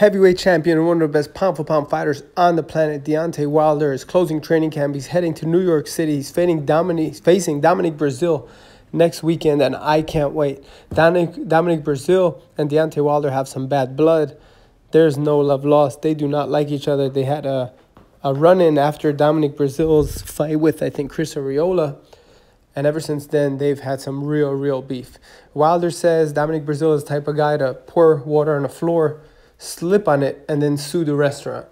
heavyweight champion and one of the best pound-for-pound fighters on the planet, Deontay Wilder, is closing training camp. He's heading to New York City. He's facing Dominic Brazil next weekend, and I can't wait. Dominic Brazil and Deontay Wilder have some bad blood. There's no love lost. They do not like each other. They had a run-in after Dominic Brazil's fight with, I think, Chris Arreola. And ever since then, they've had some real beef. Wilder says Dominic Brazil is the type of guy to pour water on the floor, slip on it, and then sue the restaurant.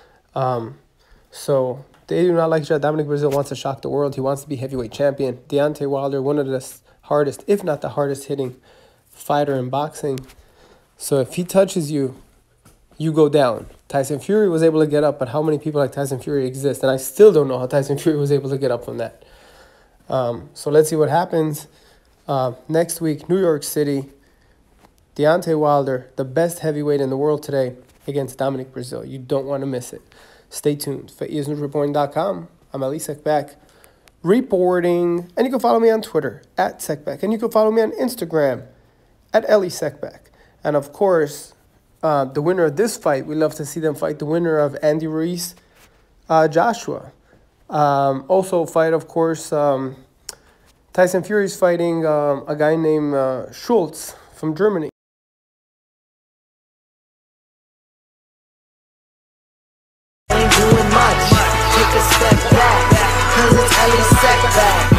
So they do not like each other. Dominic Brazil wants to shock the world. He wants to be heavyweight champion. Deontay Wilder, one of the hardest, if not the hardest hitting fighter in boxing. So if he touches you, you go down. Tyson Fury was able to get up, but how many people like Tyson Fury exist? And I still don't know how Tyson Fury was able to get up from that. So let's see what happens. Next week, New York City, Deontay Wilder, the best heavyweight in the world today, against Dominic Brazil. You don't want to miss it. Stay tuned. For ESNEWSreporting.com, I'm Ali Sekbak reporting. And you can follow me on Twitter, @Sekbak. And you can follow me on Instagram, @EliSekbak. And of course, the winner of this fight, we love to see them fight the winner of Andy Ruiz, Joshua. Also fight, of course, Tyson Fury's fighting a guy named Schultz from Germany. Ain't doing much, take a step back, 'cause it's Eli Sekbak.